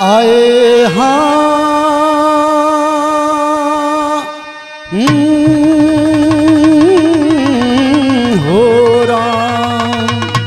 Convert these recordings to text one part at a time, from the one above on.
आए हाँ हो राम।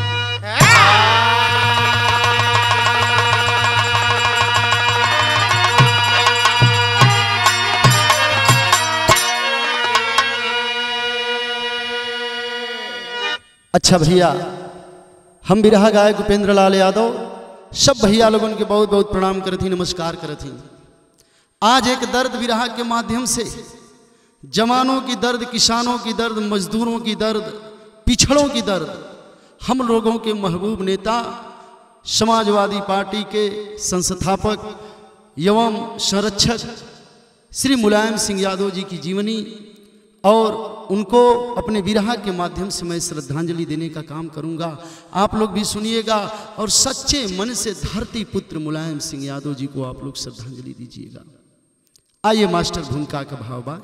अच्छा भैया, हम बिरहा गायक उपेंद्र लाल यादव सब भैया लोगों के बहुत बहुत प्रणाम करती, नमस्कार करती। आज एक दर्द विरहा के माध्यम से जवानों की दर्द, किसानों की दर्द, मजदूरों की दर्द, पिछड़ों की दर्द, हम लोगों के महबूब नेता समाजवादी पार्टी के संस्थापक एवं संरक्षक श्री मुलायम सिंह यादव जी की जीवनी और उनको अपने विरहा के माध्यम से मैं श्रद्धांजलि देने का काम करूंगा। आप लोग भी सुनिएगा और सच्चे मन से धरती पुत्र मुलायम सिंह यादव जी को आप लोग श्रद्धांजलि दीजिएगा। आइए मास्टर भूमिका का भाव बा।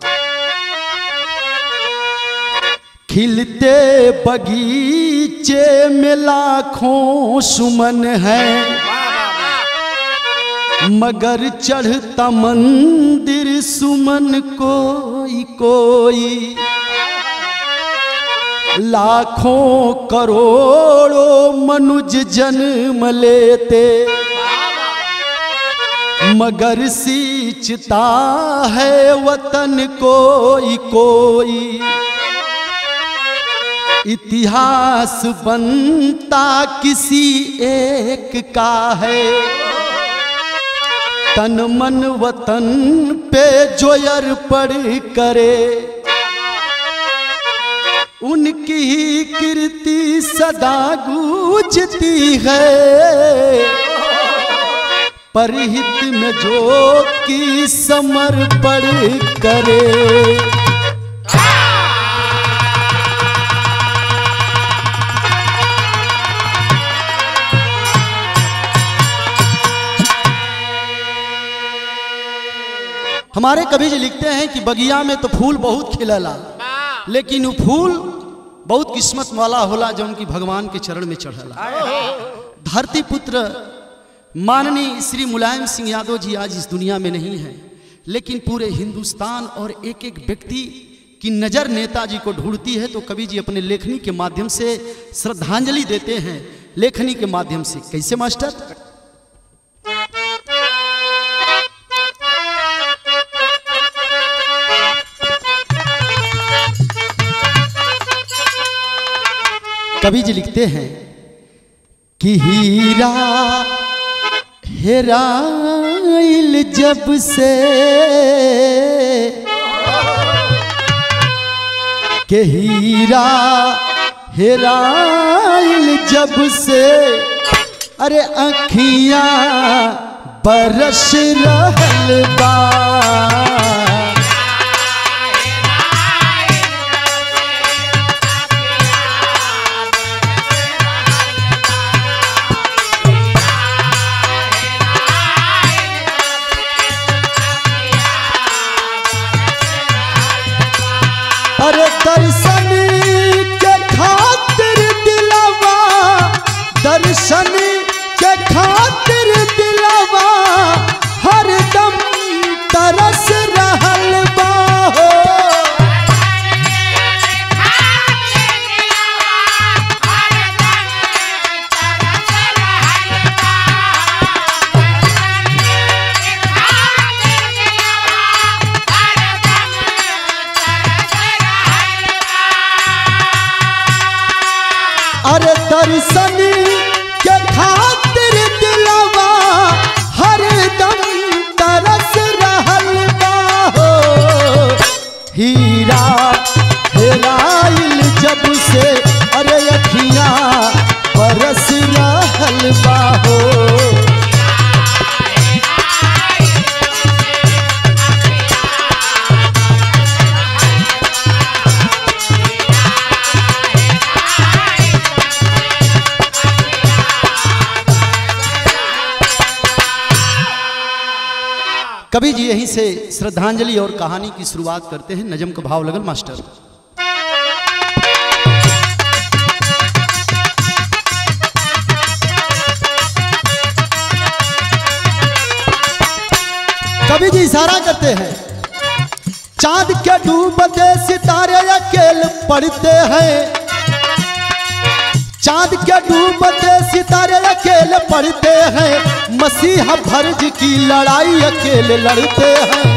खिलते बगीचे में लाखों सुमन है, मगर चढ़ता मंदिर सुमन कोई कोई। लाखों करोड़ों मनुज जन्म लेते, मगर सींचता है वतन कोई कोई। इतिहास बनता किसी एक का है, तन मन वतन पे जो अर्पण करे। उनकी ही कीर्ति सदा गूंजती है, परहित में जो की समर्पण करे। हमारे कवि जी लिखते हैं कि बगिया में तो फूल बहुत खिलला, लेकिन वो फूल बहुत किस्मत वाला होला जो उनकी भगवान के चरण में चढ़ला। धरती पुत्र माननीय श्री मुलायम सिंह यादव जी आज इस दुनिया में नहीं है, लेकिन पूरे हिंदुस्तान और एक एक व्यक्ति की नज़र नेताजी को ढूंढती है। तो कवि जी अपने लेखनी के माध्यम से श्रद्धांजलि देते हैं। लेखनी के माध्यम से कैसे मास्टर? कवि जी लिखते हैं कि हीरा हेराइल जब से, के हीरा हेराइल जब से, अरे अखियां बरस रहल बा। दर्शन के खातिर दिलवा, दर्शन के खातिर दिलवा हरदम तरस रहल बा हो। अरे दर्शन के खातिर दिलवा हरदम तरस रहल बा हो। हीरा हेराइल जब से, अरे अखियां बरस रहल बा हो। कवि जी यहीं से श्रद्धांजलि और कहानी की शुरुआत करते हैं। नजम का भाव लगल मास्टर। कवि जी इशारा करते हैं, चांद के डूबते सितारे अकेले पड़ते हैं, चांद के डूबते सितारे अकेले पड़ते हैं, मसीहा फर्ज की लड़ाई अकेले लड़ते हैं।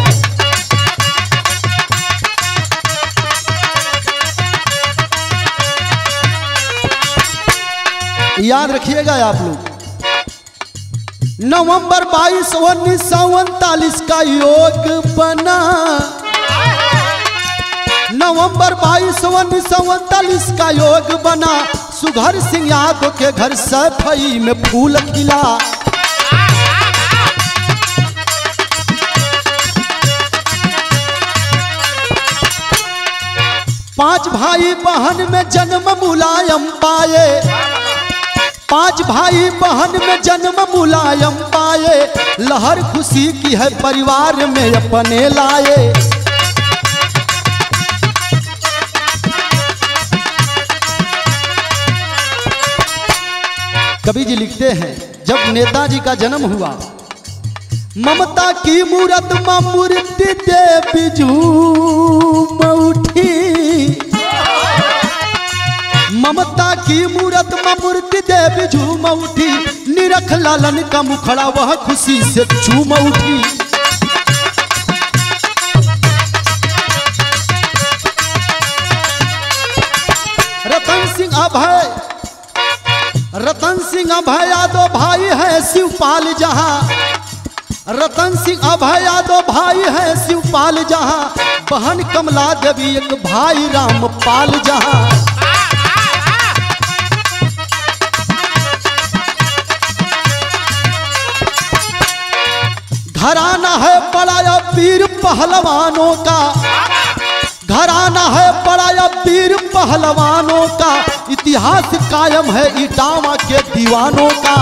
याद रखिएगा आप लोग, नवंबर 22 1939 का योग बना, नवंबर 22 1939 का योग बना, सुघर सिंह यादव के घर सफाई में फूल खिला। पांच भाई बहन में जन्म मुलायम पाए, पांच भाई बहन में जन्म मुलायम पाए, लहर खुशी की है परिवार में अपने लाए। कवि जी लिखते हैं, जब नेताजी का जन्म हुआ, ममता की मूरत मां मूर्ति देवी झूम उठी, ममता की मूरत मां मूर्ति देवी झूम उठी, निरख लालन का मुखड़ा वह खुशी से झूम उठी। रतन सिंह अभय, रतन सिंह अभय यादव भाई है शिवपाल जहां, रतन सिंह अभय यादव भाई है शिवपाल जहां, बहन कमला देवी एक भाई रामपाल जहां। घराना है बड़ा या वीर पहलवानों का, घराना है बड़ा या वीर पहलवानों का, इतिहास कायम है इटावा के दीवानों का।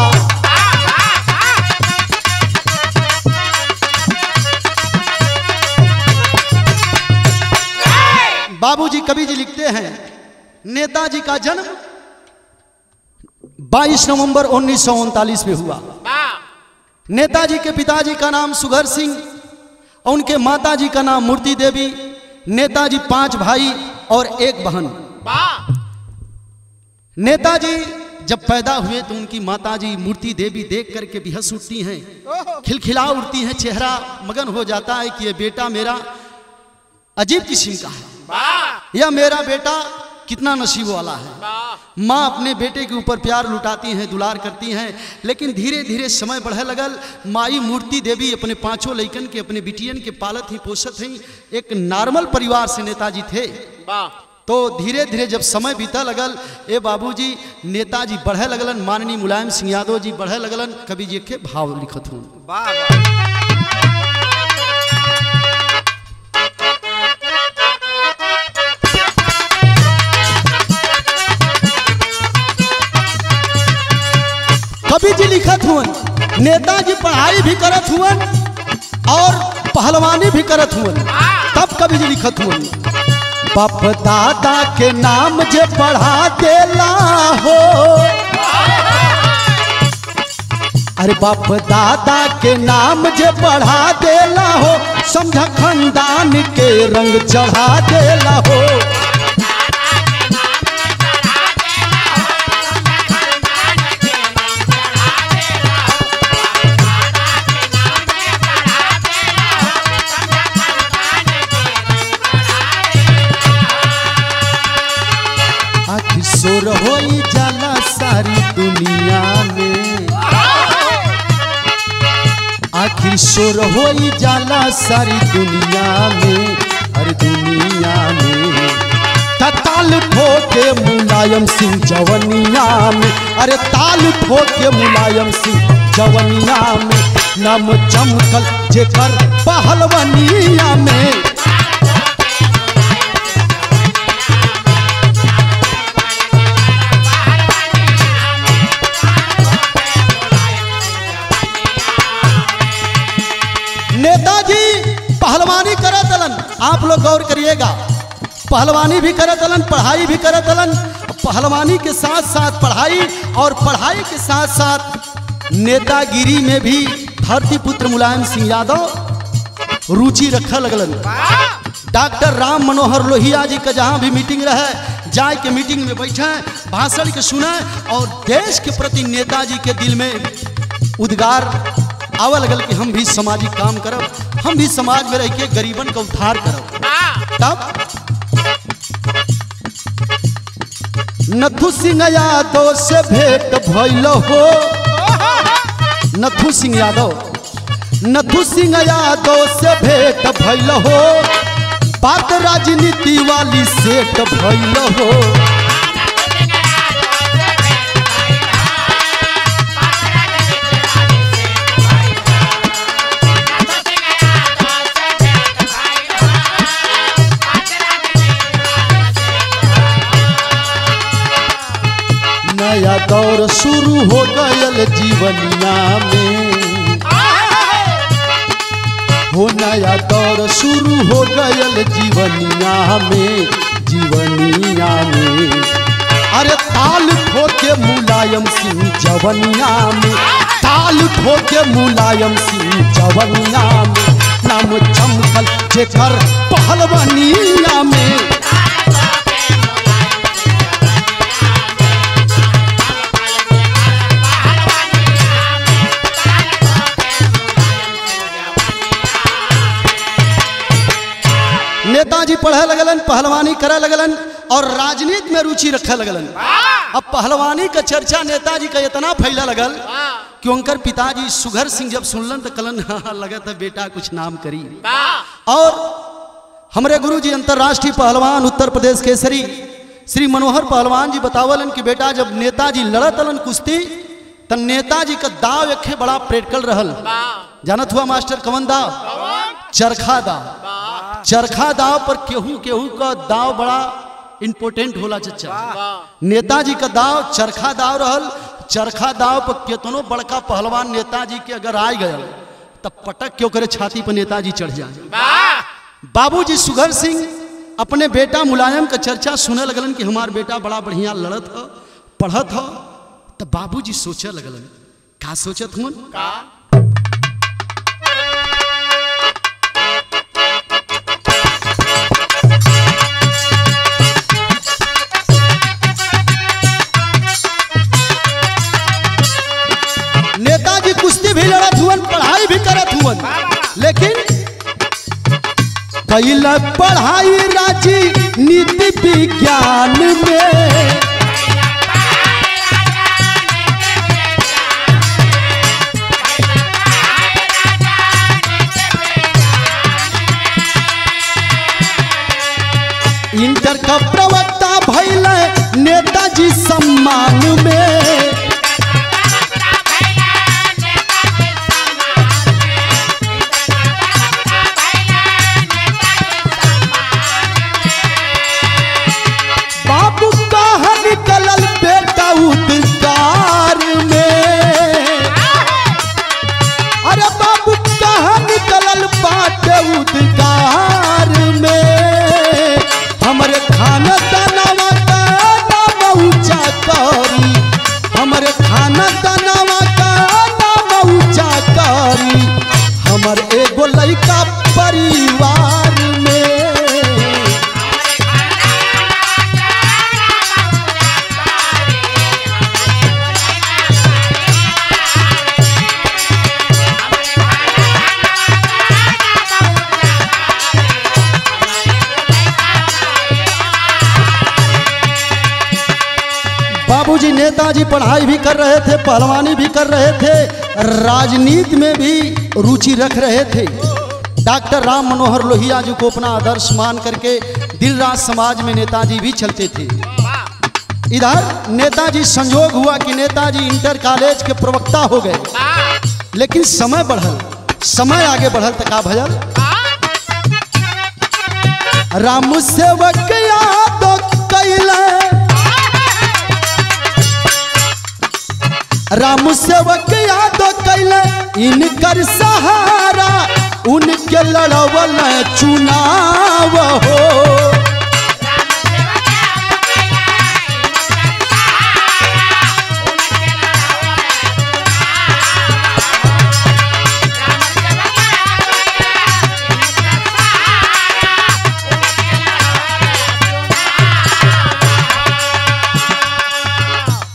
बाबूजी कवि जी लिखते हैं, नेताजी का जन्म 22 नवंबर 1939 में हुआ। नेताजी के पिताजी का नाम सुघर सिंह और उनके माताजी का नाम मूर्ति देवी। नेताजी 5 भाई और 1 बहन। नेताजी जब पैदा हुए तो उनकी माताजी मूर्ति देवी देख करके बेहस उठती हैं, खिलखिला उठती हैं, चेहरा मगन हो जाता है कि ये बेटा मेरा अजीब किस्म का है, यह मेरा बेटा कितना नसीब वाला है। माँ अपने बेटे के ऊपर प्यार लुटाती हैं, दुलार करती हैं, लेकिन धीरे धीरे समय बढ़े लगल। माई मूर्ति देवी अपने 5 लइकन के, अपने बिटियन के पालत ही पोषत ही। एक नॉर्मल परिवार से नेताजी थे। तो धीरे धीरे जब समय बीता लगल, ए बाबूजी नेताजी बढ़े लगलन, माननीय मुलायम सिंह यादव जी बढ़े लगलन। कवि जी के भाव लिखत हूँ। कवि जी लिखत हुआ, नेताजी पढ़ाई भी करत हुआ और पहलवानी भी करत हुआ। तब कवि जी लिखत हुआ, बाप दादा के नाम जे पढ़ा देला हो, अरे बाप दादा के नाम जे पढ़ा देला हो, समझा खानदान के रंग चढ़ा देला हो। शोर होई जाला सारी दुनिया में, आखिर शोर होई जाला सारी दुनिया में, हर दुनिया में। ताल ठोके मुलायम सिंह जवनिया में, अरे ताल ठोके मुलायम सिंह जवनिया में, नाम चमकल जेकर पहलवनिया में। नेताजी पहलवानी करत हलन, आप लोग गौर करिएगा, पहलवानी भी करत हलन, पढ़ाई भी करत हलन। पहलवानी के साथ साथ पढ़ाई और पढ़ाई के साथ साथ नेतागिरी में भी धरती पुत्र मुलायम सिंह यादव रुचि रखा लगलन। डॉक्टर राम मनोहर लोहिया जी का जहाँ भी मीटिंग रहे जाए के मीटिंग में बैठे भाषण के सुने और देश के प्रति नेताजी के दिल में उद्गार आवा लगल कि हम भी सामाजिक काम करब, हम भी समाज में रह के गरीबन का उद्धार करब। तब नथु सिंह यादव से भेंट भइल हो, नथु सिंह यादव से भेंट भइल हो, बात राजनीति वाली सेट भइल हो। नया दौर शुरू हो गयल जीवनिया में, हो नया दौर शुरू हो गयल जीवनिया में, जीवनिया में। अरे ताल ठोके मुलायम सिंह जवनिया में, ताल ठोके मुलायम सिंह जवनिया में, नाम चमकल जेकर पहलवानिया में। नेताजी पढ़े लगलन, पहलवानी करे लगलन और राजनीति में रुचि रखे लगलन। अब पहलवानी का चर्चा नेताजी का इतना फैला लगल कि उनकर पिताजी सुघर सिंह जब सुनलन तो कलन हाँ लगा था बेटा कुछ नाम करी। और हमारे गुरुजी अंतर्राष्ट्रीय पहलवान उत्तर प्रदेश केसरी श्री मनोहर पहलवान जी बतावलन कि बेटा जब नेताजी लड़तलन कुश्ती तो नेताजी का दाव एक बड़ा प्रैक्टिकल रहल। जानत हुआ मास्टर कवन दाव? चरखा दाव। चरखा दाव पर केहू केहू का दाव बड़ा इंपोर्टेंट होला चचा। नेताजी का दाव चरखा दाव रहल। चरखा दाव पर केतनो बड़का पहलवान नेताजी के अगर आ गए तब पटक क्यों करे छाती पर नेताजी चढ़ जाए। बाबूजी सुघर सिंह अपने बेटा मुलायम का चर्चा सुने लगलन कि हमार बेटा बड़ा बढ़िया लड़त हो पढ़त हो। तब बाबूजी सोचे लगलन, का सोचत हुन? नेताजी कुश्ती भी लड़त हुवन, पढ़ाई भी करत हुवन, लेकिन कैला पढ़ाई राजनीति विज्ञान में। इंटर का प्रवक्ता भइल नेताजी सम्मान में। बाबू कहाँ निकलल बेटा उद्गार में। अरे बाबू कहाँ निकलल बाटे उद्गार में। हमरे खाना दानवा का नाम ऊंचा करी, हमरे खाना दानवा का नाम ऊंचा करी, हमर एगो लइका परिवार में। बाबूजी नेताजी पढ़ाई भी कर रहे थे, पहलवानी भी कर रहे थे, राजनीति में भी रुचि रख रहे थे। डॉक्टर राम मनोहर लोहिया जी को अपना आदर्श मान करके दिल रात समाज में नेताजी भी चलते थे। इधर नेताजी संयोग हुआ कि नेताजी इंटर कॉलेज के प्रवक्ता हो गए, लेकिन समय बढ़ल, समय आगे बढ़ल तो का भयल? राम सेवक यादव कैला, राम सेवक यादव कैले इनकर सहारा, उनके लड़वल चुनाव हो।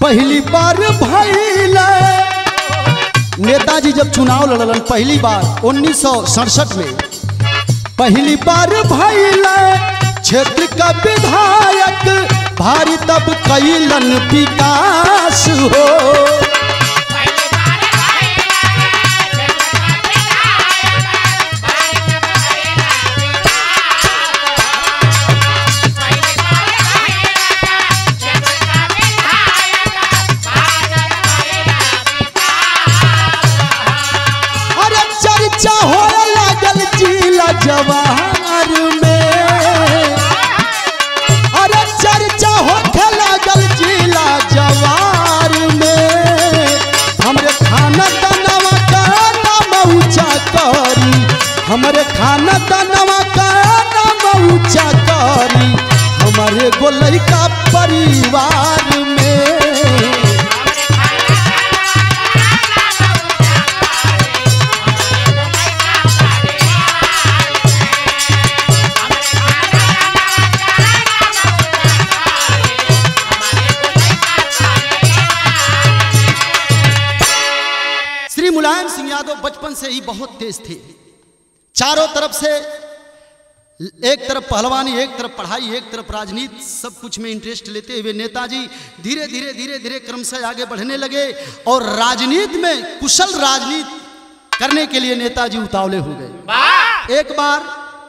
पहली बार भइल नेताजी जब चुनाव लड़लन पहली बार 1967 में पहली बार भइल क्षेत्र का विधायक भारी तब कैलन विकास हो। जवाहर में अरे चर्चा होखे लागल जिला जवार में हमरे खाना दानवा का नाम ऊंचा करी हमरे खाना दानवा का नाम ऊंचा करी हमारे गोलई का परिवार में। मुलायम सिंह यादव बचपन से ही बहुत तेज थे। चारों तरफ से एक तरफ पहलवानी, एक तरफ पढ़ाई, एक तरफ राजनीति, सब कुछ में इंटरेस्ट लेते हुए नेताजी धीरे धीरे धीरे धीरे क्रमशः आगे बढ़ने लगे और राजनीति में कुशल राजनीति करने के लिए नेताजी उतावले हो गए। एक बार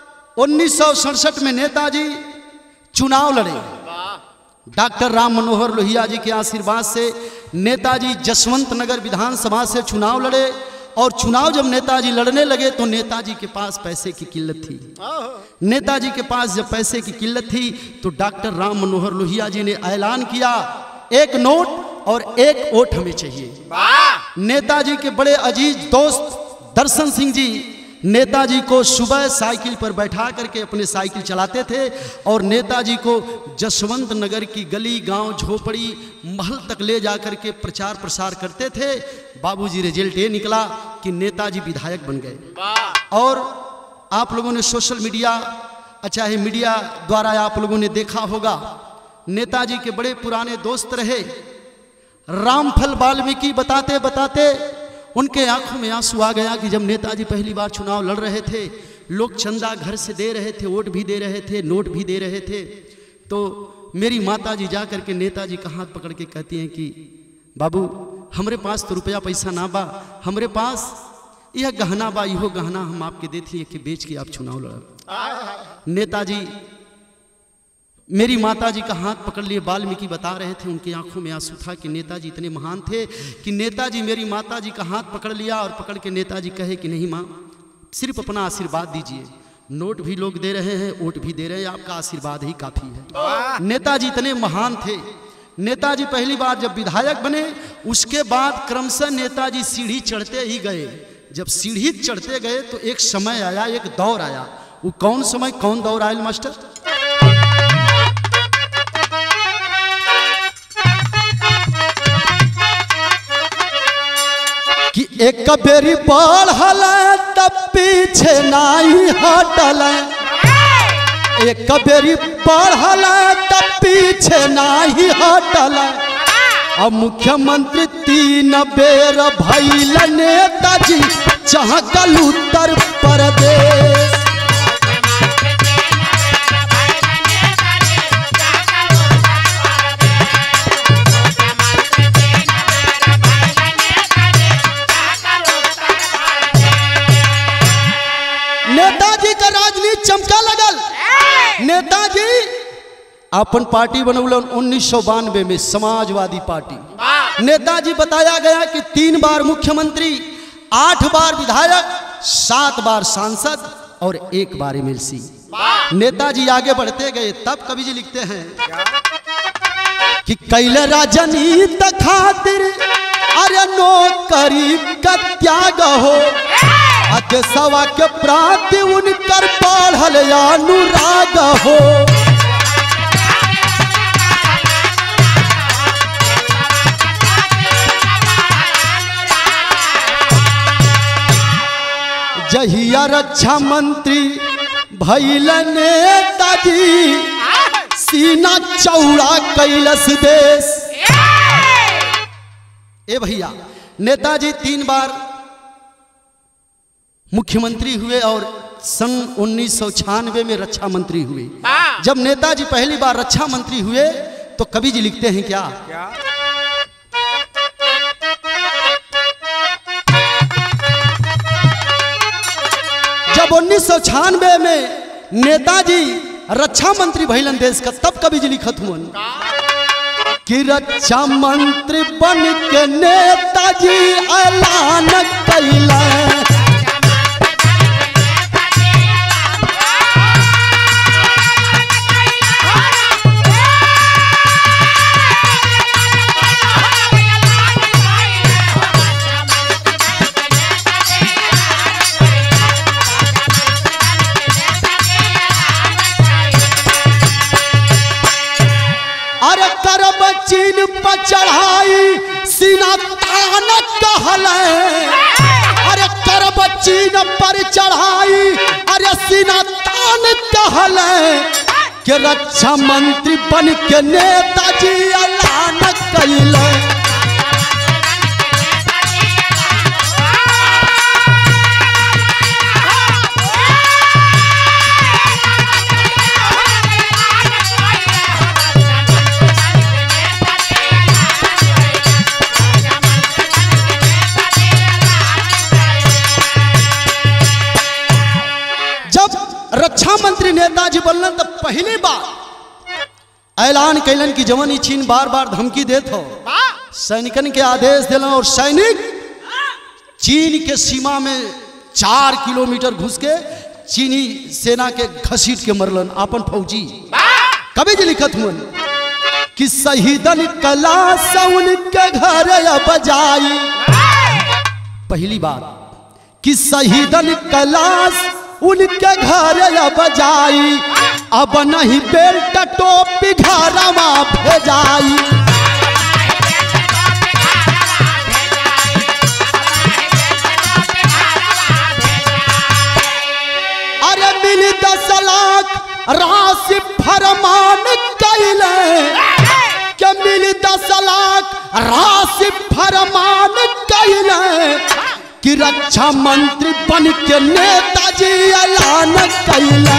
1967 में नेताजी चुनाव लड़े। डॉक्टर राम मनोहर लोहिया जी के आशीर्वाद से नेताजी जसवंत नगर विधानसभा से चुनाव लड़े और चुनाव जब नेताजी लड़ने लगे तो नेताजी के पास पैसे की किल्लत थी। नेताजी के पास जब पैसे की किल्लत थी तो डॉक्टर राम मनोहर लोहिया जी ने ऐलान किया, एक नोट और एक वोट हमें चाहिए। नेताजी के बड़े अजीज दोस्त दर्शन सिंह जी नेताजी को सुबह साइकिल पर बैठा करके अपने साइकिल चलाते थे और नेताजी को जसवंत नगर की गली, गांव, झोपड़ी, महल तक ले जाकर के प्रचार प्रसार करते थे। बाबूजी रिजल्ट ये निकला कि नेताजी विधायक बन गए। और आप लोगों ने सोशल मीडिया, चाहे मीडिया द्वारा आप लोगों ने देखा होगा, नेताजी के बड़े पुराने दोस्त रहे रामफल वाल्मीकि बताते बताते उनके आंखों में आंसू आ गया कि जब नेताजी पहली बार चुनाव लड़ रहे थे, लोग चंदा घर से दे रहे थे, वोट भी दे रहे थे, नोट भी दे रहे थे, तो मेरी माताजी जा करके नेताजी का हाथ पकड़ के कहती हैं कि बाबू हमरे पास तो रुपया पैसा ना बा, हमरे पास यह गहना बा, इहो गहना हम आपके देती है कि बेच के आप चुनाव लड़। नेताजी मेरी माताजी का हाथ पकड़ लिए वाल्मीकि बता रहे थे, उनकी आंखों में आंसू था कि नेताजी इतने महान थे कि नेताजी मेरी माताजी का हाथ पकड़ लिया और पकड़ के नेताजी कहे कि नहीं माँ, सिर्फ अपना आशीर्वाद दीजिए, नोट भी लोग दे रहे हैं, वोट भी दे रहे हैं, आपका आशीर्वाद ही काफ़ी है। नेताजी इतने महान थे। नेताजी पहली बार जब विधायक बने उसके बाद क्रमशः नेताजी सीढ़ी चढ़ते ही गए। जब सीढ़ी चढ़ते गए तो एक समय आया, एक दौर आया। वो कौन समय, कौन दौर आयल मास्टर? कि एक बेरी बढ़ल तब पीछे नहीं हटल, एक बेरी बढ़ल तब पीछे नहीं हटल। अब मुख्यमंत्री 3 बेर भइल नेताजी चहकल उत्तर प्रदेश। नेताजी का राजनीति चमका लगल। नेताजी अपन पार्टी बनौलन 1992 में, समाजवादी पार्टी। नेताजी बताया गया कि 3 बार मुख्यमंत्री, 8 बार विधायक, 7 बार सांसद और 1 बार एमएलसी। नेताजी आगे बढ़ते गए। तब कवि जी लिखते हैं कि कैले राजनीति खातिर अरे नौकरी का त्याग हो, देशवा के प्राति उनकर बढ़ल अनुराग हो। जहिया रक्षा मंत्री भइल नेताजी सीना चौड़ा कैलस देश। ए भैया, नेताजी 3 बार मुख्यमंत्री हुए और सन 1996 में रक्षा मंत्री हुए। जब नेताजी पहली बार रक्षा मंत्री हुए तो कवि जी लिखते हैं क्या? जब 1996 में नेताजी रक्षा मंत्री भइलन देश का, तब कवि जी लिखत हुआ कि रक्षा मंत्री बन के नेताजी ऐलान कैला। चीन पर चढ़ाई सीना तान कहले। अरे करब चीन पर चढ़ाई, अरे सीना तान कहले कि रक्षा मंत्री बन के नेताजी ऐलान कैले। रक्षा मंत्री नेताजी बोलन तो पहली बार ऐलान कैलन कि जवन चीन बार बार धमकी देत हो, सैनिकन के आदेश दिलन और सैनिक चीन के सीमा में 4 किलोमीटर घुस के चीनी सेना के घसीट के मरलन अपन फौजी। कवि जी लिखत हुआ कि शहीदन कला सउन के घर बजाई। पहली बार कि शहीदन कलाश उनके घर बजाई, अब नहीं बेल्ट टोपी घरमा भेजाई। अरे मिली 10 लाख राशि फरमान कैले, के मिली 10 लाख राशि फरमान कैले कि रक्षा मंत्री बन के नेताजी ऐलान कैला।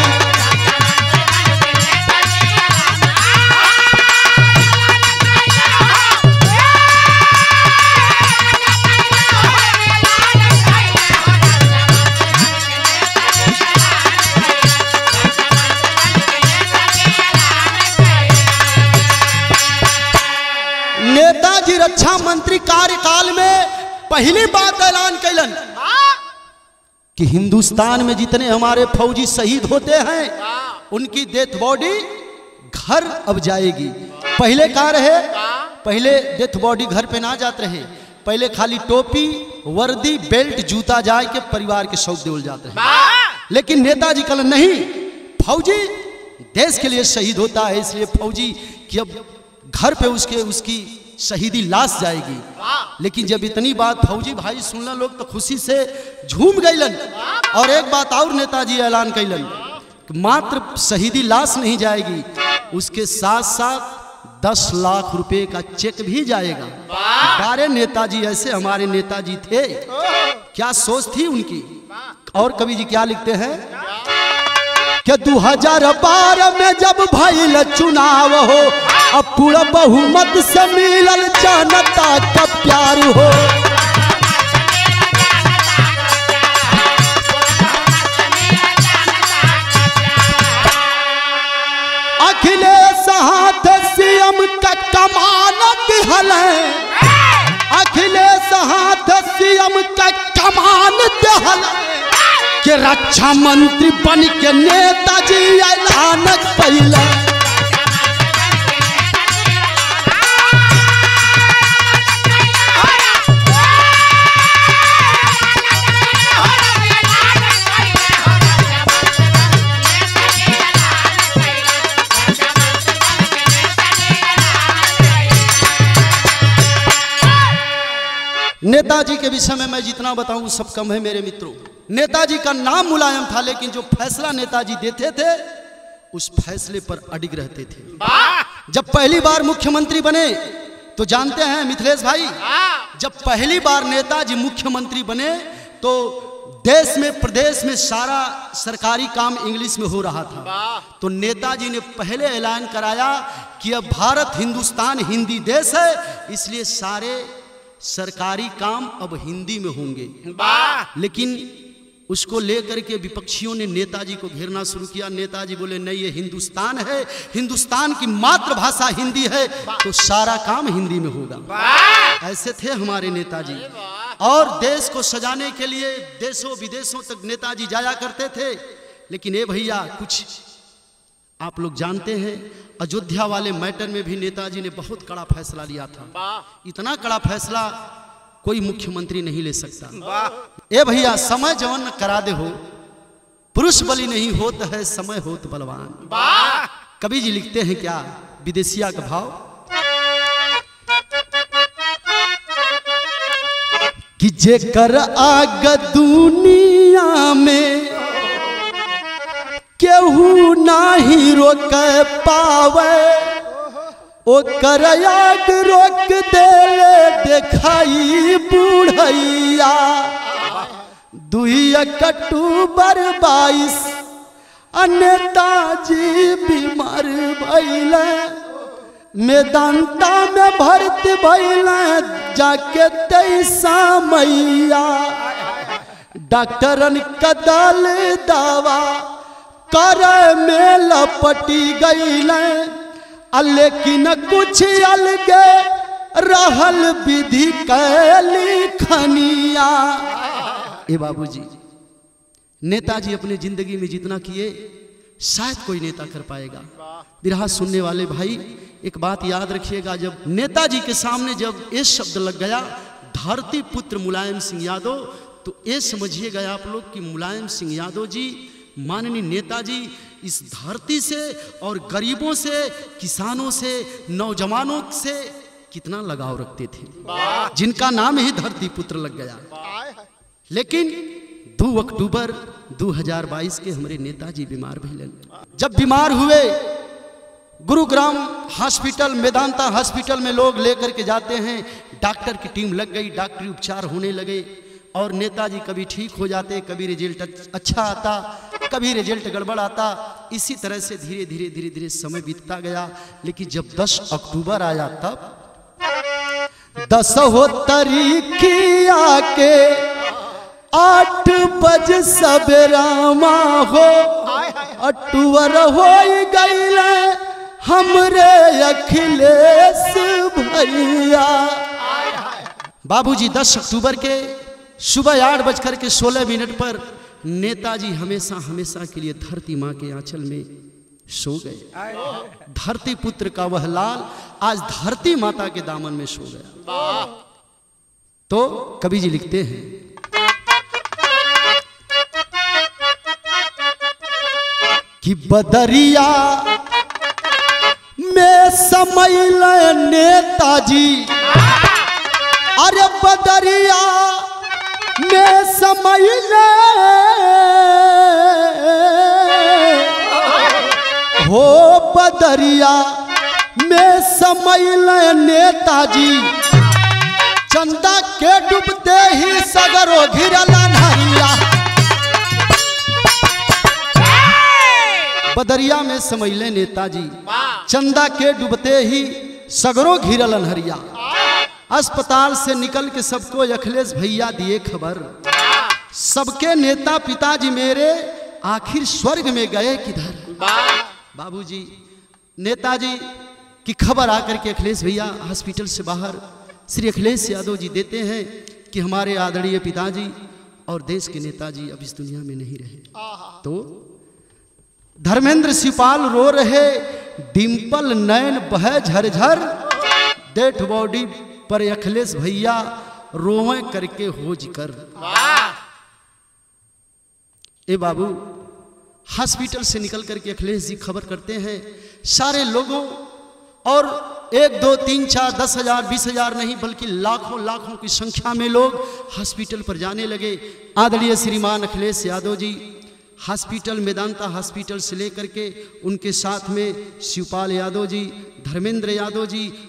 नेताजी रक्षा मंत्री कार्यकाल में पहली बात ऐलान कैलन कि हिंदुस्तान में जितने हमारे फौजी शहीद होते हैं उनकी डेथ बॉडी घर अब जाएगी। पहले कहा रहे, पहले डेथ बॉडी घर पे ना जाते रहे, पहले खाली टोपी वर्दी बेल्ट जूता जाए के परिवार के शौक देवल जाते हैं। लेकिन नेताजी कहलन नहीं, फौजी देश के लिए शहीद होता है, इसलिए फौजी की अब घर पे उसकी शहीदी लाश जाएगी। लेकिन जब इतनी बात फौजी भाई सुनना लोग तो खुशी से झूम गईलन। और एक बात और नेताजी ऐलान कैलन कि मात्र शहीदी लाश नहीं जाएगी, उसके साथ साथ 10 लाख रुपए का चेक भी जाएगा। सारे नेताजी ऐसे हमारे नेताजी थे, क्या सोच थी उनकी। और कवि जी क्या लिखते हैं कि 2012 में जब भइल चुनाव हो, अब पूरा बहुमत से मिलल जनता का प्यार हो। अखिलेश हाथ सीएम का कमान दिहले, अखिलेश हाथ सीएम का कमान दिहले कि रक्षा मंत्री बन के नेताजी ऐलान कैले। नेताजी के विषय में मैं जितना बताऊं सब कम है मेरे मित्रों। नेताजी का नाम मुलायम था, लेकिन जो फैसला नेताजी देते थे उस फैसले पर अडिग रहते थे। जब पहली बार मुख्यमंत्री बने तो जानते हैं मिथिलेश भाई, जब पहली बार नेताजी मुख्यमंत्री बने तो देश में प्रदेश में सारा सरकारी काम इंग्लिश में हो रहा था। तो नेताजी ने पहले ऐलान कराया कि अब भारत हिंदुस्तान हिंदी देश है, इसलिए सारे सरकारी काम अब हिंदी में होंगे। लेकिन उसको लेकर के विपक्षियों ने नेताजी को घेरना शुरू किया। नेताजी बोले नहीं, ये हिंदुस्तान है, हिंदुस्तान की मातृभाषा हिंदी है, तो सारा काम हिंदी में होगा। ऐसे थे हमारे नेताजी। और देश को सजाने के लिए देशों विदेशों तक नेताजी जाया करते थे। लेकिन ये भैया, कुछ आप लोग जानते हैं, अयोध्या वाले मैटर में भी नेताजी ने बहुत कड़ा फैसला लिया था। इतना कड़ा फैसला कोई मुख्यमंत्री नहीं ले सकता। ए भैया, समय जवन न करा दे हो, पुरुष बलि नहीं होता है, समय होत बलवान। कवि जी लिखते हैं क्या, विदेशिया का भाव कि जेकर आग दुनिया में केहू नाही रोक पावे, ओ कर आग रोक देले देखाई बुढ़ैया। 2 अक्टूबर 22 नेताजी बीमार भइले, मेदांता में भर्ती भइले जाके 23 मैया। डॉक्टरन कदल दवा कर में लपटी गईले, लेकिन कुछ अलगे रहल विधि कैली खनिया। ए बाबूजी, नेताजी अपने जिंदगी में जितना किए शायद कोई नेता कर पाएगा। बिरहा सुनने वाले भाई, एक बात याद रखिएगा, जब नेताजी के सामने जब ये शब्द लग गया धरती पुत्र मुलायम सिंह यादव, तो ये समझिएगा आप लोग कि मुलायम सिंह यादव जी, माननीय नेताजी इस धरती से और गरीबों से, किसानों से, नौजवानों से कितना लगाव रखते थे, जिनका नाम ही धरती पुत्र लग गया। लेकिन 2 अक्टूबर 2022 के हमारे नेताजी बीमार भइले। जब बीमार हुए, गुरुग्राम हॉस्पिटल, मेदांता हॉस्पिटल में लोग लेकर के जाते हैं, डॉक्टर की टीम लग गई, डॉक्टरी उपचार होने लगे और नेताजी कभी ठीक हो जाते, कभी रिजल्ट अच्छा आता, कभी रिजल्ट गड़बड़ आता। इसी तरह से धीरे धीरे धीरे धीरे समय बीतता गया। लेकिन जब 10 अक्टूबर आया, तब 10 हो तरीकिया के 8 बजे सबेरामा हो, अटूवर हो गईले हमरे अखिलेश भैया। बाबूजी, 10 अक्टूबर के सुबह 8:16 पर नेताजी हमेशा हमेशा के लिए धरती माँ के आंचल में सो गए। धरती पुत्र का वह लाल आज धरती माता के दामन में सो गया। तो कवि जी लिखते हैं, कि बदरिया में समैल नेताजी, अरे बदरिया में समैल हो, बदरिया में समैल नेताजी, चंदा के डूबते ही सगरो घिरला नहरिया। बदरिया में समैले नेताजी, चंदा के डूबते ही सगरों घिरल अनहरिया। अस्पताल से निकल के सबको अखिलेश भैया दिए खबर, सबके नेता पिताजी मेरे आखिर स्वर्ग में गए किधर। बाबूजी, नेताजी की खबर आकर के अखिलेश भैया हॉस्पिटल से बाहर श्री अखिलेश यादव जी देते हैं कि हमारे आदरणीय पिताजी और देश के नेताजी अब इस दुनिया में नहीं रहे। तो धर्मेंद्र शिवपाल रो रहे, डिंपल नैन बहे झरझर, डेड बॉडी पर अखिलेश भैया रोए करके हो जिकर। ए बाबू, हॉस्पिटल से निकल करके अखिलेश जी खबर करते हैं, सारे लोगों और 1, 2, 3, 4, 10,000, 20,000 नहीं बल्कि लाखों लाखों की संख्या में लोग हॉस्पिटल पर जाने लगे। आदरणीय श्रीमान अखिलेश यादव जी हॉस्पिटल, मेदांता हॉस्पिटल से लेकर के उनके साथ में शिवपाल यादव जी, धर्मेंद्र यादव जी,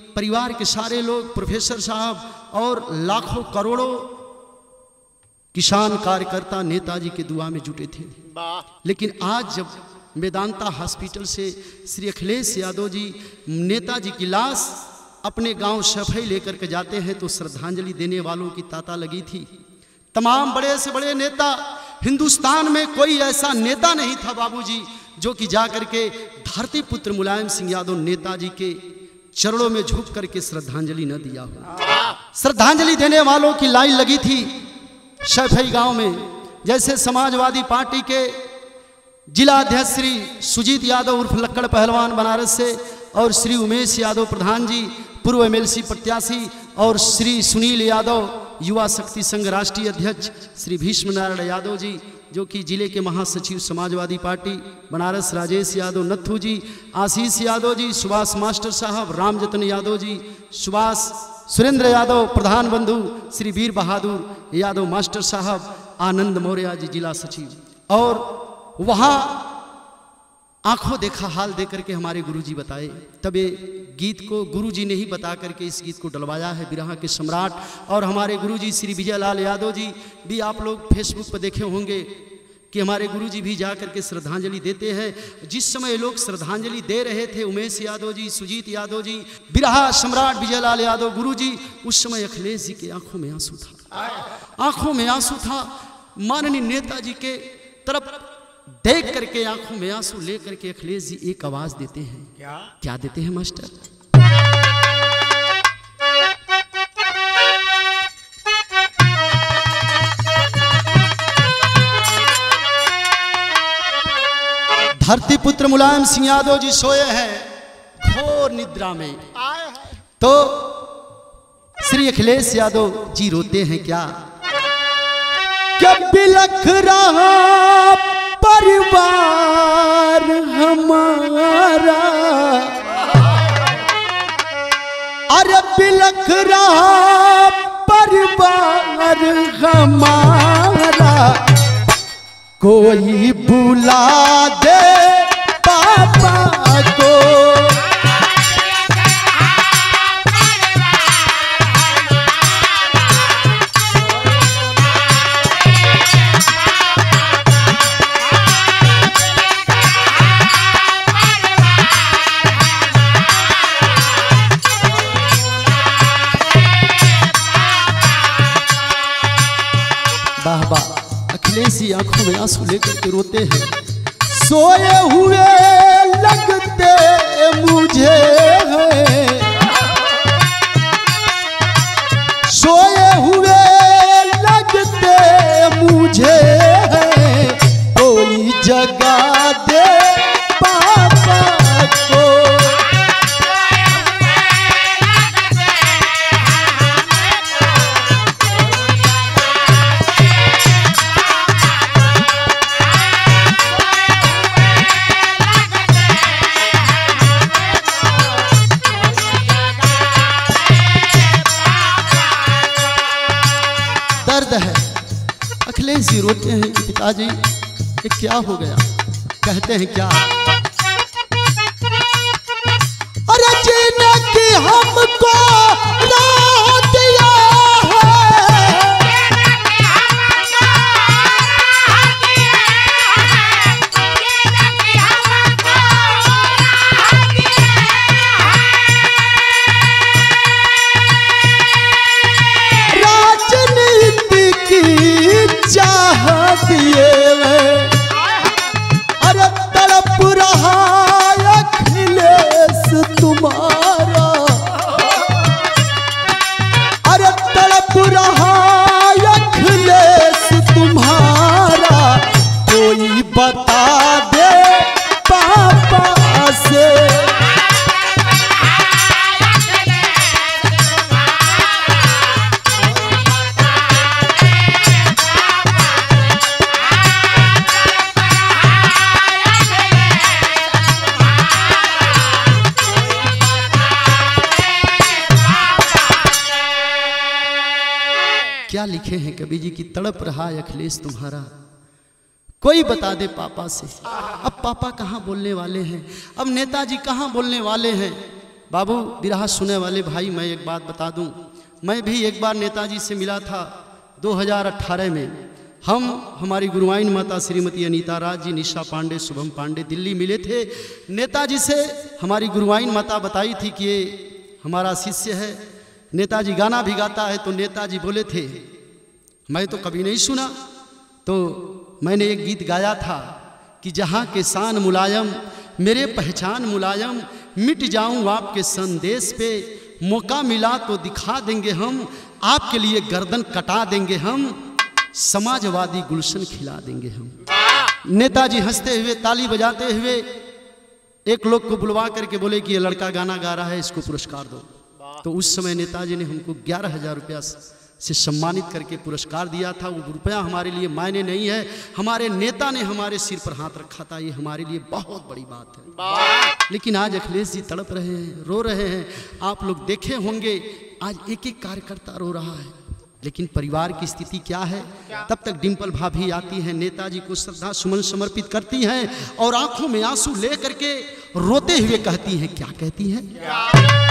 परिवार के सारे लोग, प्रोफेसर साहब और लाखों करोड़ों किसान कार्यकर्ता नेताजी के दुआ में जुटे थे। लेकिन आज जब मेदांता हॉस्पिटल से श्री अखिलेश यादव जी नेताजी की लाश अपने गांव सफाई लेकर के जाते हैं तो श्रद्धांजलि देने वालों की तांता लगी थी। तमाम बड़े से बड़े नेता, हिंदुस्तान में कोई ऐसा नेता नहीं था बाबूजी जो कि जाकर के धरती पुत्र मुलायम सिंह यादव नेताजी के चरणों में झुक करके श्रद्धांजलि न दिया हो। श्रद्धांजलि देने वालों की लाइन लगी थी सफाई गांव में। जैसे समाजवादी पार्टी के जिला अध्यक्ष श्री सुजीत यादव उर्फ लक्कड़ पहलवान बनारस से और श्री उमेश यादव प्रधान जी पूर्व एमएलसी प्रत्याशी और श्री सुनील यादव युवा शक्ति संघ राष्ट्रीय अध्यक्ष श्री भीष्म नारायण यादव जी जो कि जिले के महासचिव समाजवादी पार्टी बनारस राजेश यादव नत्थू जी, आशीष यादव जी, सुभाष मास्टर साहब, रामजतन यादव जी, सुभाष सुरेंद्र यादव प्रधान बंधु, श्री वीर बहादुर यादव मास्टर साहब, आनंद मौर्य जी जिला सचिव। और वहाँ आंखों देखा हाल दे करके हमारे गुरुजी बताए। तब ये गीत को गुरुजी ने ही बता करके इस गीत को डलवाया है बिरहा के सम्राट। और हमारे गुरुजी श्री विजय लाल यादव जी भी आप लोग फेसबुक पर देखे होंगे कि हमारे गुरुजी भी जा करके श्रद्धांजलि देते हैं। जिस समय लोग श्रद्धांजलि दे रहे थे उमेश यादव जी, सुजीत यादव जी, बिरहा सम्राट विजय लाल यादव गुरुजी, उस समय अखिलेश जी के आंखों में आंसू था, आंखों में आंसू था। माननीय नेताजी के तरफ देख करके आंखों में आंसू लेकर के अखिलेश जी एक आवाज देते हैं। क्या देते हैं मास्टर? धरती पुत्र मुलायम सिंह यादव जी सोए हैं घोर निद्रा में, तो श्री अखिलेश यादव जी रोते हैं क्या बिलख रहा परिवार हमारा, अरे बिलख रहा परिवार हमारा, कोई बुला दे पापा को। अखिलेश आंखों में आंसू लेकर के रोते हैं। सोए हुए लगते मुझे हैं, सोए हुए लगते मुझे हैं, कोई जगा दे पापा को। है अखिलेश जी रोते हैं कि पिताजी ये क्या हो गया? कहते हैं क्या? अरे जीने की हमको राह दिया अरे तड़प रहा अखिलेश तुम्हारा, अरे तड़प रहा अखिलेश तुम्हारा, कोई बता दे पापा से। क्या लिखे हैं कवि जी की तड़प रहा अखिलेश तुम्हारा, कोई बता दे पापा से। अब पापा कहाँ बोलने वाले हैं, अब नेताजी कहाँ बोलने वाले हैं? बाबू बिरहा सुने वाले भाई, मैं एक बात बता दूं, मैं भी एक बार नेताजी से मिला था 2018 में। हम हमारी गुरुवाइन माता श्रीमती अनीता राज जी, निशा पांडे, शुभम पांडे दिल्ली मिले थे। नेताजी से हमारी गुरुवाइन माता बताई थी कि ये हमारा शिष्य है, नेताजी गाना भी गाता है। तो नेताजी बोले थे, मैं तो कभी नहीं सुना, तो मैंने एक गीत गाया था कि जहाँ के शान मुलायम मेरे पहचान मुलायम, मिट जाऊं आपके संदेश पे, मौका मिला तो दिखा देंगे हम, आपके लिए गर्दन कटा देंगे हम, समाजवादी गुलशन खिला देंगे हम। नेताजी हंसते हुए ताली बजाते हुए एक लोग को बुलवा करके बोले कि ये लड़का गाना गा रहा है, इसको पुरस्कार दो। तो उस समय नेताजी ने हमको 11,000 रुपया से सम्मानित करके पुरस्कार दिया था। वो रुपया हमारे लिए मायने नहीं है, हमारे नेता ने हमारे सिर पर हाथ रखा था, ये हमारे लिए बहुत बड़ी बात है। लेकिन आज अखिलेश जी तड़प रहे हैं, रो रहे हैं। आप लोग देखे होंगे आज एक एक कार्यकर्ता रो रहा है, लेकिन परिवार की स्थिति क्या है। तब तक डिम्पल भाभी आती हैं, नेताजी को श्रद्धा सुमन समर्पित करती हैं और आंखों में आंसू ले करके रोते हुए कहती हैं, क्या कहती हैं?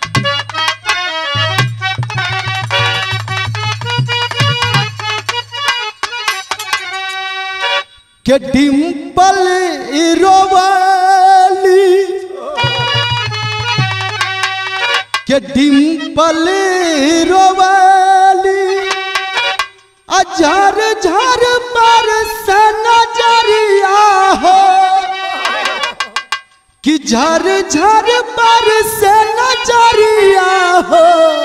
के डिम्पल रोवाली, के डिम्पल रोवाली, झर झर पर से नजरिया हो, कि झर झर पर से नजरिया हो,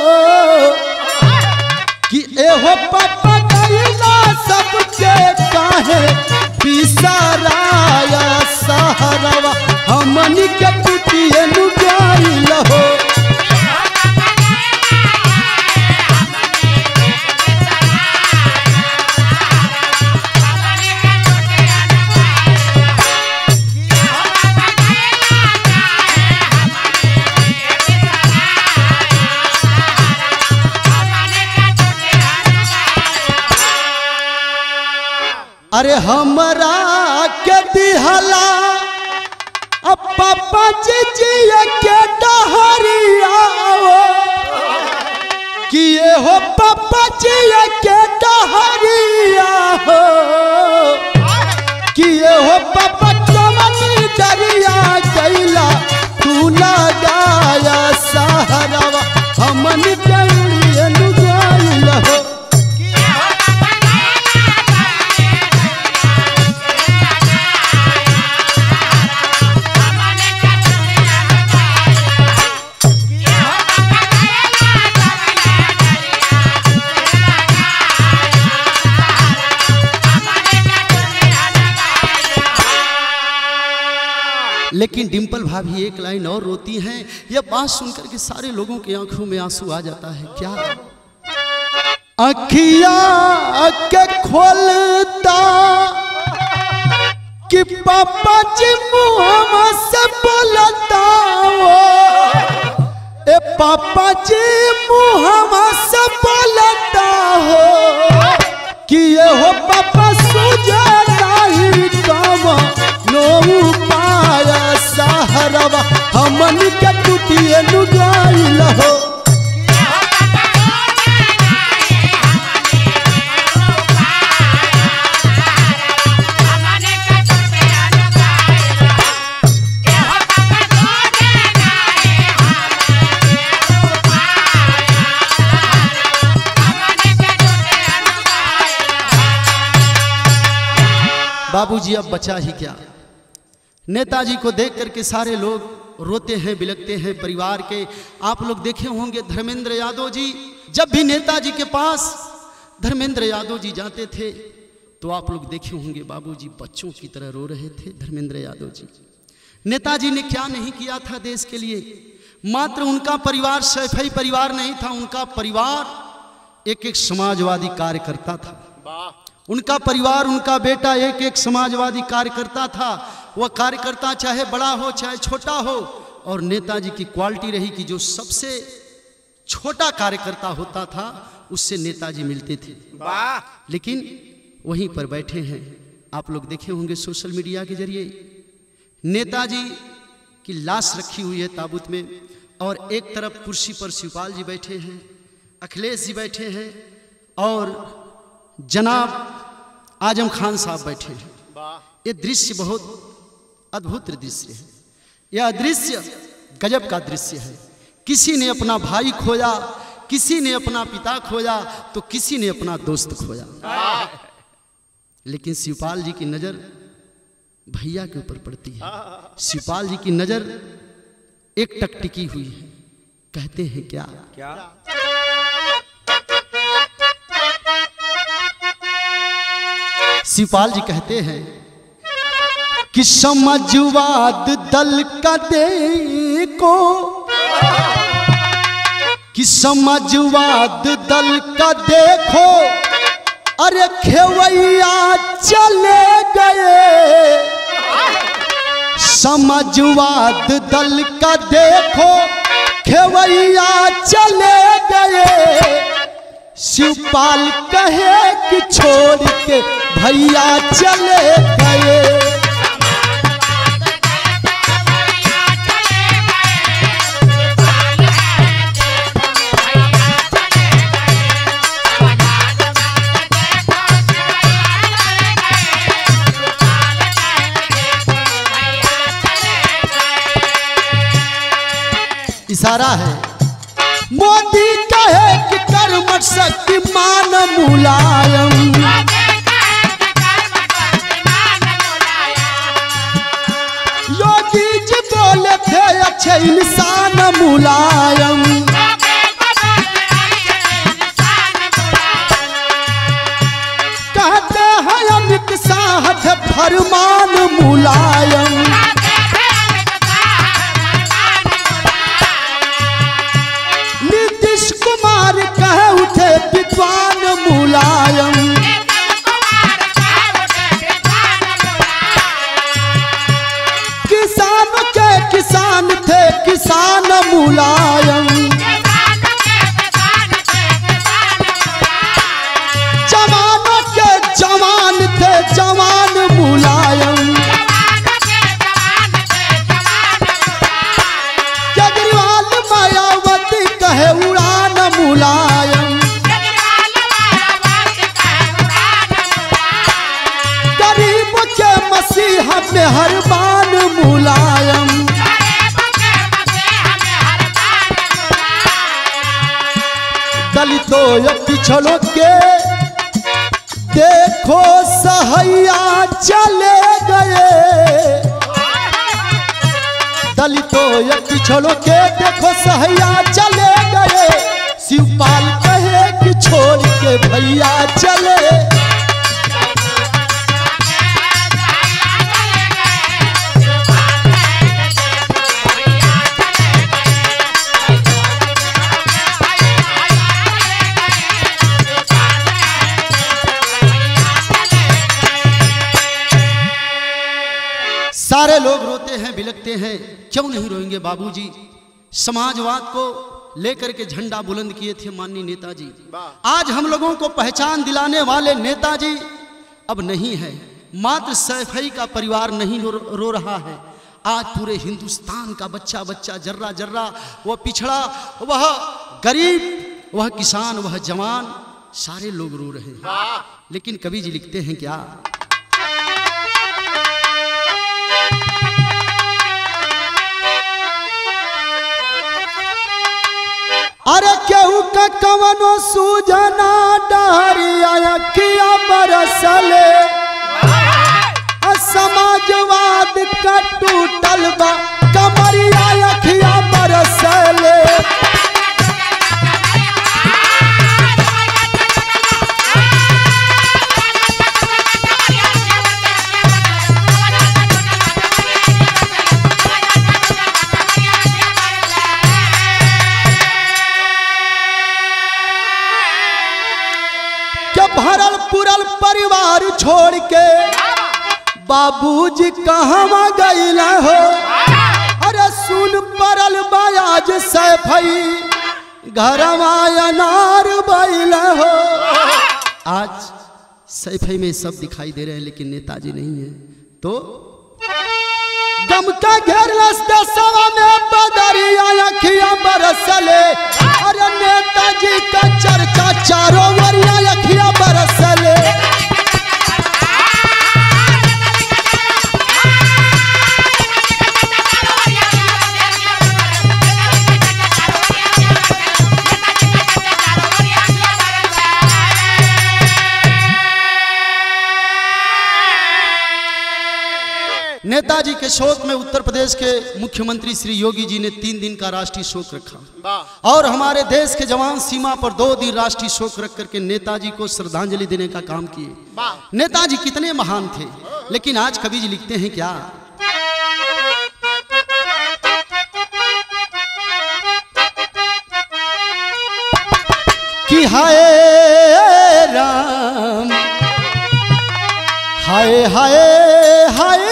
कि एहो पापा गईला सबके काहे पिसराया सहरवा, हमनी के टूटिए लुगाइल हो। अरे हमरा के दिहला अब पापा जी के डहरिया, कि ये हो पापा जी के डहरिया हो, कि ये हो पापा चमनी डरिया गैला तू लगाया सहरवा, हमन गैलिए लुगाइल हो। लेकिन डिम्पल भाभी एक लाइन और रोती हैं। यह बात सुनकर के सारे लोगों की आंखों में आंसू आ जाता है। क्या अखिया के खोलता कि पापा जी मुँह से बोलता हो, ए पापा जी मुँह से बोलता हो, कि ये हो पापा सुझे नहीं काम नो पाया सहरवा, हमन के टूटिए लुगाइल हो। बाबूजी अब बचा ही क्या। नेताजी को देख करके सारे लोग रोते हैं, बिलखते हैं। परिवार के आप लोग देखे होंगे धर्मेंद्र यादव जी, जब भी नेताजी के पास धर्मेंद्र यादव जी जाते थे तो आप लोग देखे होंगे बाबूजी बच्चों की तरह रो रहे थे। धर्मेंद्र यादव जी, नेताजी ने क्या नहीं किया था देश के लिए। मात्र उनका परिवार सैफई परिवार नहीं था, उनका परिवार एक एक समाजवादी कार्यकर्ता था। उनका परिवार, उनका बेटा एक एक समाजवादी कार्यकर्ता था। वह कार्यकर्ता चाहे बड़ा हो चाहे छोटा हो, और नेताजी की क्वालिटी रही कि जो सबसे छोटा कार्यकर्ता होता था उससे नेताजी मिलते थे। लेकिन वहीं पर बैठे हैं, आप लोग देखे होंगे सोशल मीडिया के जरिए नेताजी की लाश रखी हुई है ताबूत में, और एक तरफ कुर्सी पर शिवपाल जी बैठे हैं, अखिलेश जी बैठे हैं और जनाब आजम खान साहब बैठे हैं। ये दृश्य बहुत अद्भुत दृश्य है। यह दृश्य गजब का दृश्य है। किसी ने अपना भाई खोया, किसी ने अपना पिता खोया, तो किसी ने अपना दोस्त खोया, लेकिन शिवपाल जी की नजर भैया के ऊपर पड़ती है। शिवपाल जी की नजर एक टक टिकी हुई है। कहते हैं क्या क्या शिवपाल जी कहते हैं कि समाजवाद दल का देखो, कि समाजवाद दल का देखो, अरे खेवैया चले गए। समाजवाद दल का देखो, खेवैया चले गए। शिवपाल कहे कि छोड़ के भैया चले गए। इशारा है। मोदी कहे कि कर्मठ शक्तिमान मुलायम, योगी जी बोले थे अच्छे इंसान मुलायम। कहते हैं अमित शाह थे फरमान मुलायम। नीतीश कुमार कहे उठे विद्वान मुलायम। किसानों के किसान थे किसान मुलायम। जवानों के जवान थे जवान मुलायम। केजरीवाल मायावती कहे उड़ान मुलायम। गरीब के मसीहा मेहरबान मुलायम। दलितों या पिछड़ों के देखो सहैया चले गए। दलितों या पिछड़ों के देखो सहैया चले गए। शिवपाल कहे कि छोड़ के भैया चले। सारे लोग रोते हैं, बिलखते हैं। क्यों नहीं रोएंगे बाबूजी? समाजवाद को लेकर के झंडा बुलंद किए थे माननीय नेताजी। आज हम लोगों को पहचान दिलाने वाले नेताजी अब नहीं है। मात्र सैफई का परिवार नहीं रो रहा है। आज पूरे हिंदुस्तान का बच्चा बच्चा, जर्रा जर्रा, वह पिछड़ा, वह गरीब, वह किसान, वह जवान, सारे लोग रो रहे हैं। लेकिन कवि जी लिखते हैं क्या? अरे केहू का कवनो सूजना डहरिया किया बरसले। समाजवाद का टूटल बा कमरिया अखिया बरसले। भरल पुरल परिवार छोड़ के बाबूजी कहाँ गईला हो। अरे सुन परल बाज सैफई घरवा अनार बैला हो। आज सैफई में सब दिखाई दे रहे हैं लेकिन नेताजी नहीं है। तो गम का घेरलस देशवा में बदरिया अखियां बरसले। अरे नेताजी का चर्चा चारों ओरिया अखियां बरसले। नेताजी के शोक में उत्तर प्रदेश के मुख्यमंत्री श्री योगी जी ने 3 दिन का राष्ट्रीय शोक रखा और हमारे देश के जवान सीमा पर 2 दिन राष्ट्रीय शोक रख करके नेताजी को श्रद्धांजलि देने का काम किए। नेताजी कितने महान थे, लेकिन आज कवि जी लिखते हैं क्या, कि हाय राम हाय हाय हाय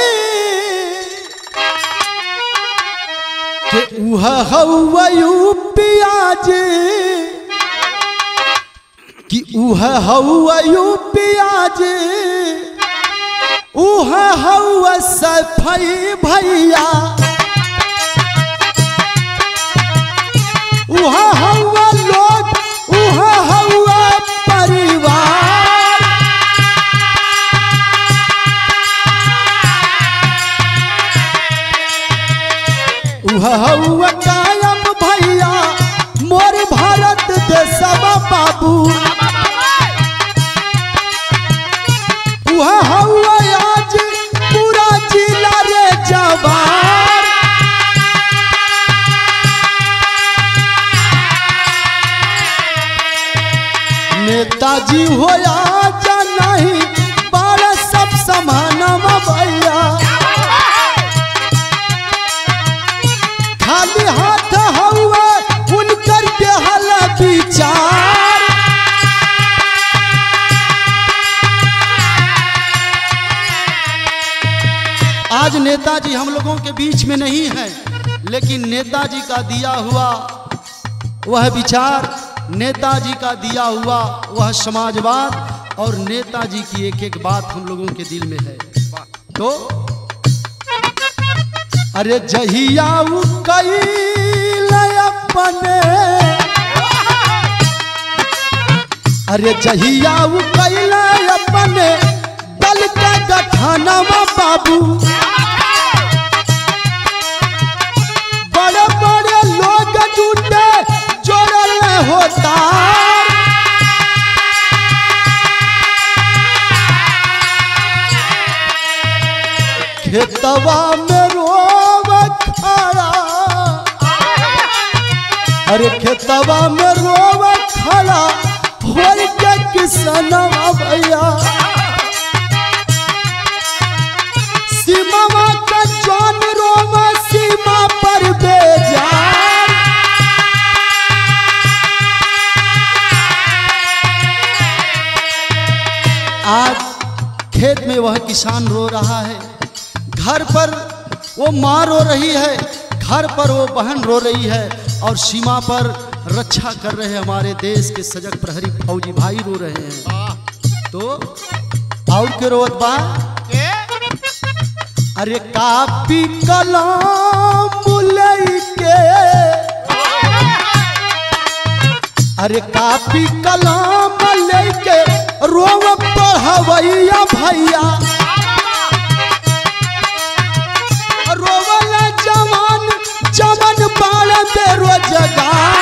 के उह हवा यूपियाज कि उह हवा यूपियाज उह हवा सफाई भैया उह हवा लोग उह हवा परिवार हवा कायम भैया मोर भारत देशवा बाबू वह हवा आज पूरा जिला रे जवान। नेताजी होया जा नहीं बारह सब समान भैया खाली हाथ हुआ उनकर बेहल विचार। आज नेताजी हम लोगों के बीच में नहीं है, लेकिन नेताजी का दिया हुआ वह विचार, नेताजी का दिया हुआ वह समाजवाद और नेताजी की एक एक बात हम लोगों के दिल में है। तो अरे जहिया कैल अपने अरे जहिया कैल अपने दल का गठनवा बाबू बड़े बड़े लोग जुटे जोड़ल होता। खेतवा में रोव खड़ा अरे खेतवा में रोव खड़ा हो के किसनवा भैया सीमा का जान रोव सीमा पर बेजार। आज खेत में वह किसान रो रहा है, घर पर वो माँ रो रही है, घर पर वो बहन रो रही है और सीमा पर रक्षा कर रहे हमारे देश के सजग प्रहरी फौजी भाई रो रहे हैं। तो और के रोत बा अरे कापी कलम लेके अरे कापी कलम लेके रोव पढ़वैया भैया रोवल जवान जमन बाल बेरोजगार।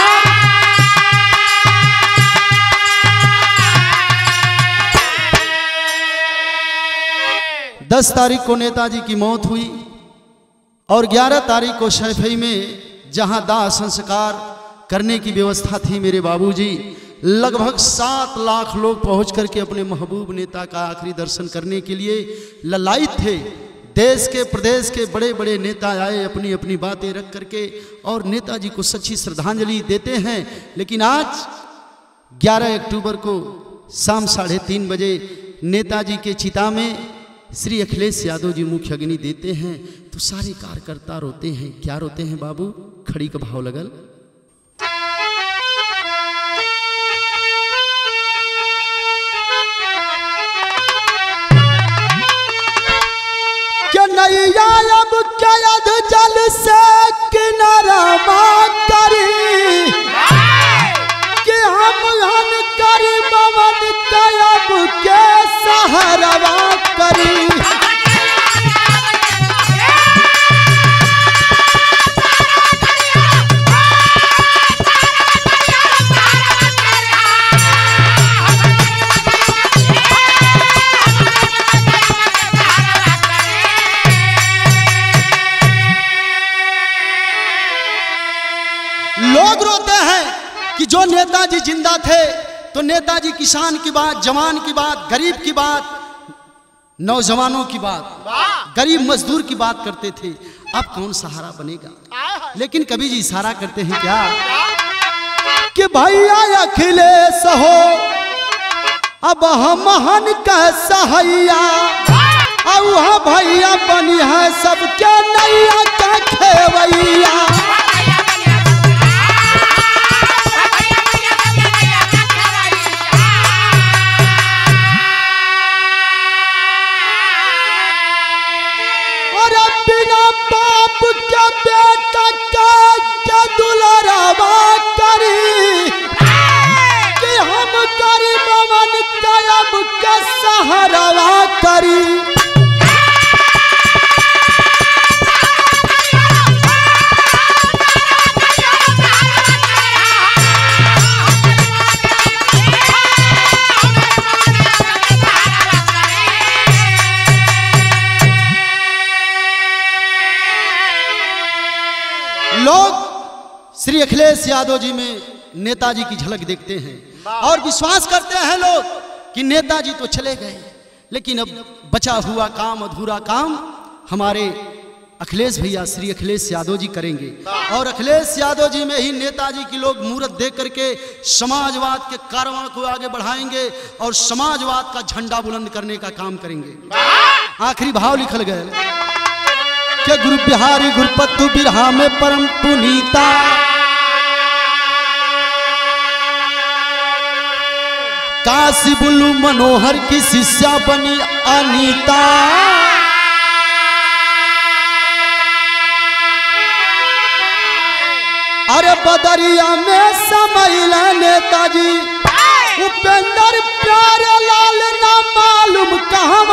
10 तारीख को नेताजी की मौत हुई और 11 तारीख को शैफई में जहां दाह संस्कार करने की व्यवस्था थी, मेरे बाबूजी लगभग 7 लाख लोग पहुंच करके अपने महबूब नेता का आखिरी दर्शन करने के लिए ललायित थे। देश के प्रदेश के बड़े बड़े नेता आए, अपनी अपनी बातें रख करके और नेताजी को सच्ची श्रद्धांजलि देते हैं। लेकिन आज 11 अक्टूबर को शाम 3:30 बजे नेताजी के चिता में श्री अखिलेश यादव जी मुख्य अग्नि देते हैं तो सारे कार्यकर्ता रोते हैं। क्या रोते हैं बाबू? खड़ी का भाव लगल। नैया अब के अध जल से किनारा करी कि हम करी पवन कयब के सहरवा करी। लोग रोते हैं कि जो नेताजी जिंदा थे तो नेताजी किसान की बात, जवान की बात, गरीब की बात, नौजवानों की बात, गरीब मजदूर की बात करते थे। अब कौन सहारा बनेगा? लेकिन कवि जी इशारा करते हैं क्या कि भैया अखिलेश हो अब हम हन का सहैया, अब भैया बनी है सबके नैया का खेवैया। बिना बाप के बेटा का दुलारावा करी कि हम गरीब मन कयब के सहारावा करी। लोग श्री अखिलेश यादव जी में नेताजी की झलक देखते हैं और विश्वास करते हैं लोग कि नेताजी तो चले गए, लेकिन अब बचा हुआ काम, अधूरा काम हमारे अखिलेश भैया श्री अखिलेश यादव जी करेंगे। और अखिलेश यादव जी में ही नेताजी की लोग मूर्त देख करके समाजवाद के कारवां को आगे बढ़ाएंगे और समाजवाद का झंडा बुलंद करने का काम करेंगे। आखिरी भाव लिखल गए के गुरु बिहारी गुरुपतु बिरहा में परम पुनीता, काशी बुल्लू मनोहर की शिष्या बनी अनीता। अरे बदरिया में समैला नेताजी उपेंद्र प्यारे लाल ना मालूम कहाँ